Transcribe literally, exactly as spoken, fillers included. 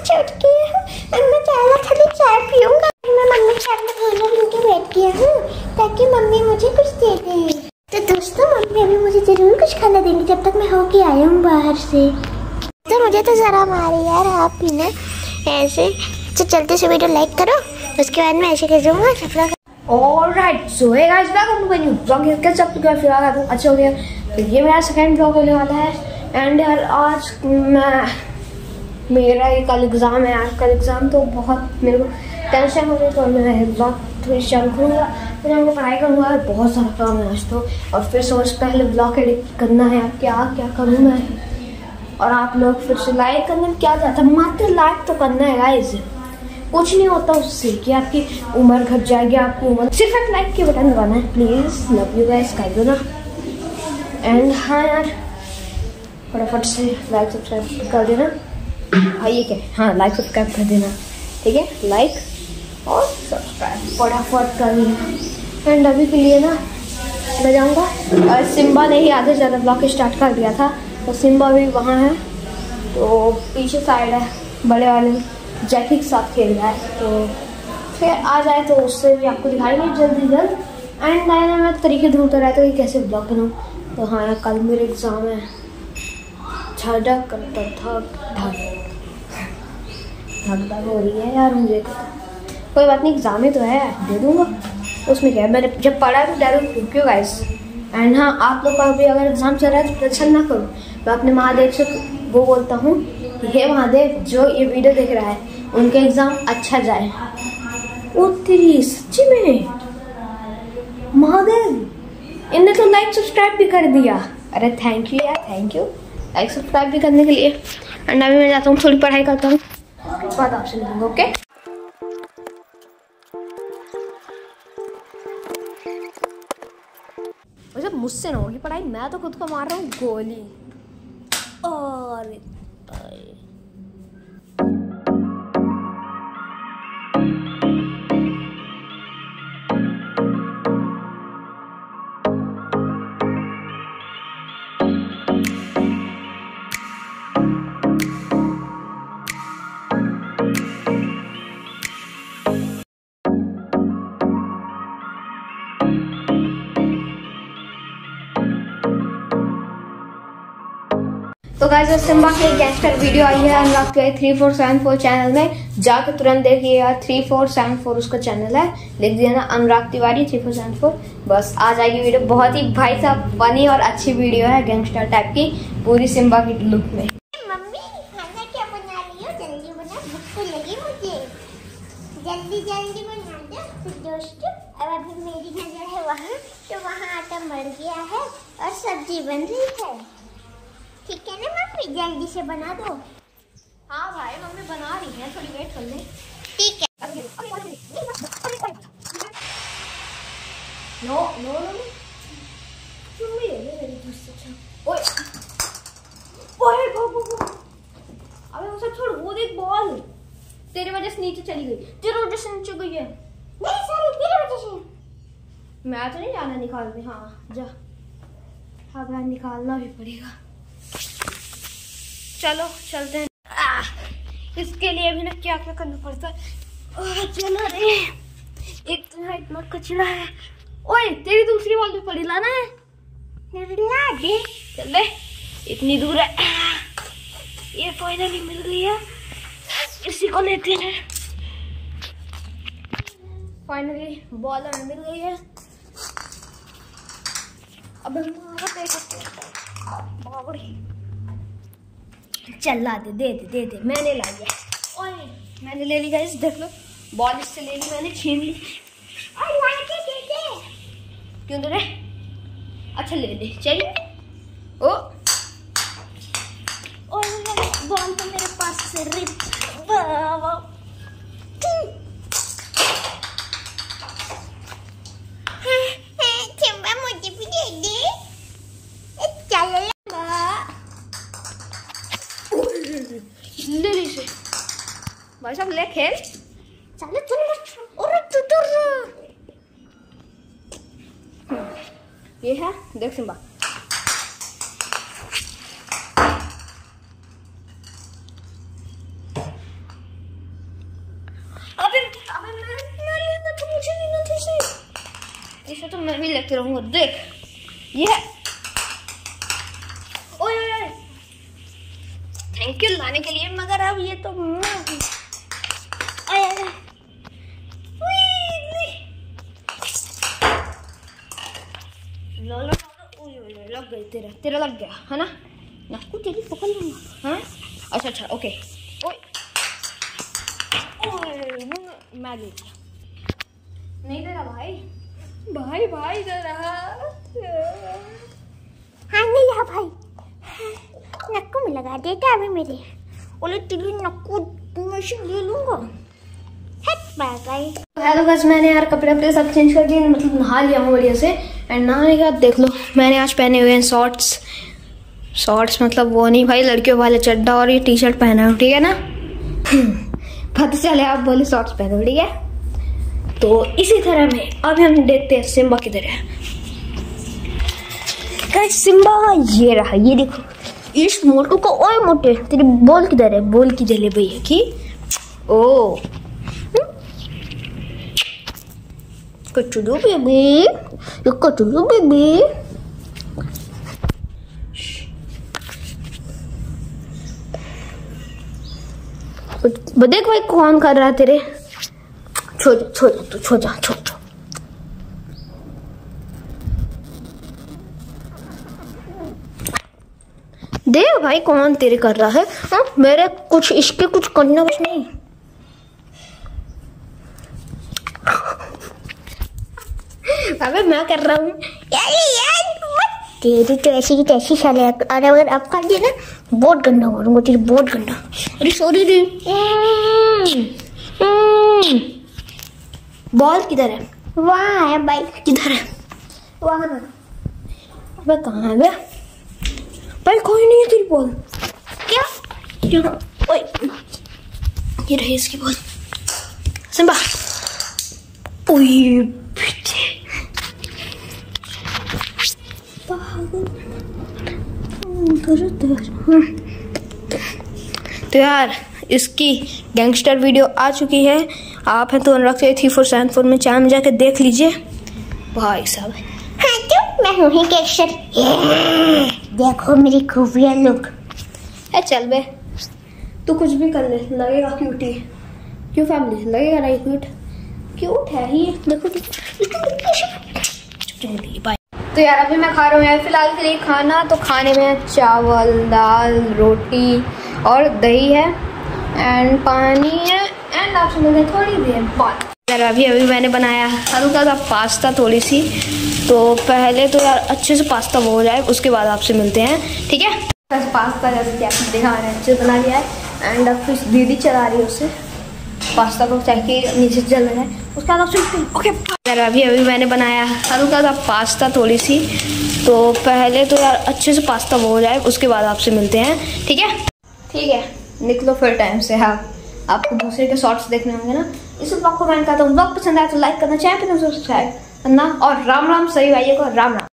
बच्चे उठ गए हैं और मैं चाय खाली चाय पीऊंगा। मैं मम्मी के साथ में खाना पी के बैठ गया हूँ ताकि मम्मी मुझे कुछ दे दे। तो दोस्तों मम्मी अभी मुझे जरूर कुछ खाना देंगी जब तक मैं होके आया हूँ बाहर से। तो मुझे तो जरा मारे यार आप भी ना ऐसे। तो चलते से वीडियो लाइक करो, उसके बाद मैं ऐसे कर दूँगा सफरा। Alright so hey guys welcome to new blog. कैसे आप लोग फिर आ गए अच्छा हो गया। तो ये मेरा सेकंड ब्लॉग होने वाला है एंड यार आज मैं मेरा ये कल एग्ज़ाम है यार। कल एग्ज़ाम तो बहुत मेरे को टेंशन हो रही है तो मैं ब्लॉग थोड़ी चालू करूँगा फिर मैं पढ़ाई करूँगा और बहुत सारा काम है आज तो। और फिर सोच पहले ब्लॉग एडिट करना है क्या क्या करूँ मैं। और आप लोग फिर से लाइक करने में क्या जाता है, मात्र लाइक तो करना है गाइस। कुछ नहीं होता उससे कि आपकी उम्र घट जाएगी। आपकी उम्र सिर्फ एक लाइक के बटन दबाना है प्लीज़। लव यू गाइस कर दो ना। एंड हाँ यार फटाफट से लाइक सब्सक्राइब कर देना। हाँ ये क्या हाँ लाइक सब्सक्राइब कर देना ठीक है। लाइक और सब्सक्राइब फटाफट कर देना। एंड अभी के लिए ना मैं जाऊँगा और सिम्बा ने ही आधे से ज़्यादा ब्लॉग स्टार्ट कर दिया था तो सिम्बा भी वहाँ है तो पीछे साइड है बड़े वाले जैकी के साथ खेल रहा है। तो फिर आ जाए तो उससे भी आपको दिखाएंगे जल्दी जल्द। एंड नए नए मैं तरीके ढूंढता रहता हूँ कि कैसे ब्लॉग बनाऊँ। तो हाँ यार कल मेरे एग्ज़ाम है। झड़क करता थक ढक धक धक हो रही है यार मुझे। कोई बात नहीं एग्ज़ाम ही तो है दे दूँगा उसमें क्या है। मैंने जब पढ़ा तो डायरेक्ट क्यों गाइस। एंड हाँ आप लोग का भी अगर एग्ज़ाम चल रहा है तो टेंशन ना करो। मैं अपने महादेव से वो बोलता हूँ कि हे महादेव जो ये वीडियो देख रहा है उनके एग्ज़ाम अच्छा जाए। ओ तेरी सच्ची में महादेव इनने तो लाइक सब्सक्राइब भी कर दिया। अरे थैंक यू यार थैंक यू लाइक सब्सक्राइब भी करने के लिए। एंड अभी मैं जाता हूँ थोड़ी पढ़ाई करता हूँ उसके बाद आपसे मिलूंगा ओके। वैसे मुझसे ना होगी पढ़ाई, मैं तो खुद को मार रहा हूँ गोली। और तो गाइस सिम्बा की गैंगस्टर वीडियो आई है अनुराग के three four seven four channel में। जाकर तुरंत देखिए यार थ्री फोर सेवन फोर उसका चैनल है। लिख दिया ना Anurag Tiwari three four seven four बस आ जाएगी वीडियो। बहुत ही भाई साहब फनी और अच्छी वीडियो है गैंगस्टर टाइप की पूरी सिम्बा की लुक में। मम्मी खाना क्या बना रही हो? जल्दी बना भूख लगी मुझे। जल्दी जल्दी बना दो फिर दोस्तों। अब अभी मेरी नजर है वहाँ तो वहाँ आटा मर गया है और सब्जी बन रही है ठीक है ना मम्मी जल्दी से बना दो। हाँ भाई मम्मी बना रही है थोड़ी वेट कर ले ठीक है। नो नो नो मम्मी ले ले मेरी दूसरी अच्छा। ओए ओए गो गो गो अबे वो सब छोड़ वो देख बॉल तेरी वजह से नीचे चली गई। तेरी वजह से नीचे गई है। नहीं सॉरी तेरी वजह से। मैं तो नहीं जाना निकालने। हाँ जा हाँ भाई निकालना भी पड़ेगा। चलो चलते हैं। आ, इसके लिए भी ना क्या क्या करना पड़ता है। चलो रे एक तो यहाँ इतना कचरा है। ओए तेरी दूसरी बॉल भी पड़ी लाना है ला दे। चल ले इतनी दूर है। ये फाइनली मिल गई है इसी को लेते हैं। फाइनली बॉल हमें मिल गई है। अब हम बाबड़ी चल ला दे दे दे दे दे मैंने लाई है। ओए मैंने ले ली गाइस देख लो बॉल इससे ले ली मैंने छीन ली। और ला के दे दे। क्यों दे रहे? अच्छा ले ले चाहिए। ओ और बॉल तो मेरे पास से रिप बाबा चिंबा मुझे भी दे दे। चल ले ली से भाई साहब ले खेल। चलो चलो और तू तो ये है देख सिम्बा। इसे तो मैं भी लेते रहूंगा। देख ये है। ओए ओए ओए, थैंक यू लाने के लिए, मगर अब ये तो आया है। लो लो लो, लग गई तेरा तेरा लग गया है ना? नाकू तेरी पकड़ लूंगा। हाँ अच्छा अच्छा ओके। ओए ओए मैं ले लिया, नहीं दे रहा भाई भाई भाई दे रहा। हाँ नहीं रहा भाई, नक्कू में लगा देता अभी मेरे। ओले तेरी नक्कू मशीन ले लूंगा। हेलो बस मैंने यार कपड़े अपने सब चेंज कर दिए, मतलब नहा लिया हूँ बढ़िया से। एंड नहाने के बाद देख लो मैंने आज पहने हुए हैं शॉर्ट्स। शॉर्ट्स मतलब वो नहीं भाई, लड़कियों वाले चड्डा, और ये टी शर्ट पहना हूँ, ठीक है ना? पता चले आप बोले शॉर्ट्स पहनो, ठीक है? तो इसी तरह में अभी हम देखते हैं सिम्बा किधर है। गाइस सिम्बा ये रहा, ये देखो इस मोटू को। ओए मोटे तेरी बॉल किधर है? बॉल की जले भैया की। ओ कचुलू बेबी, कचुलू बेबी। देख भाई कौन कर रहा है तेरे। छोड़ छोड़ तू, छोड़ जा, छोड़ छोड़। देख भाई कौन तेरे कर रहा है। हाँ मेरे कुछ इसके कुछ करना कुछ नहीं। अबे मैं कर रहा हूँ तेरी तो ऐसी की तैसी साले। अरे अगर अब कर दिया ना बहुत गंदा करूंगा तेरी, बहुत गंदा। अरे सॉरी रे। बॉल किधर है? वहाँ है भाई। किधर है? वहाँ है। अबे कहाँ है बे? भाई कोई नहीं है तेरी बॉल। क्या? ओए ये रही इसकी बॉल। सिम्बा ओए तो यार इसकी गैंगस्टर वीडियो आ चुकी है। आप हैं तो अनुराग से थ्री फोर सेवन फोर में चैनल में जाके देख लीजिए भाई साहब। हाँ तो मैं हूँ ही गैंगस्टर। देखो मेरी खूबियाँ लुक है। चल बे तू कुछ भी कर ले, लगेगा क्यूटी। क्यों फैमिली लगेगा ना क्यूट? क्यूट है ही, देखो बाय। तो यार अभी मैं खा रहा हूँ यार फिलहाल के लिए खाना। तो खाने में चावल, दाल, रोटी और दही है एंड पानी है एंड आपसे मिलते हैं थोड़ी देर बाद। यार अभी अभी मैंने बनाया हल्का सा पास्ता थोड़ी सी। तो पहले तो यार अच्छे से पास्ता हो जाए, उसके बाद आपसे मिलते हैं, ठीक है? पास्ता जैसे कि आपने देखा मैंने अच्छे से बना लिया है एंड अब कुछ दीदी चला रही है उससे पास्ता को ताकि नीचे जल रहा है, उसके बाद आपसे ओके। यार अभी अभी मैंने बनाया हल्का सा पास्ता थोड़ी सी। तो पहले तो यार अच्छे से पास्ता हो जाए, उसके बाद आपसे मिलते हैं, ठीक है? ठीक है निकलो फिर टाइम से। हाँ आपको दूसरे के शॉर्ट्स देखने होंगे ना। इस ब्लॉग को मैंने कहा था ब्लॉग पसंद आया तो लाइक करना, चैनल पर सब्सक्राइब करना और राम राम सभी भाइयों को राम राम।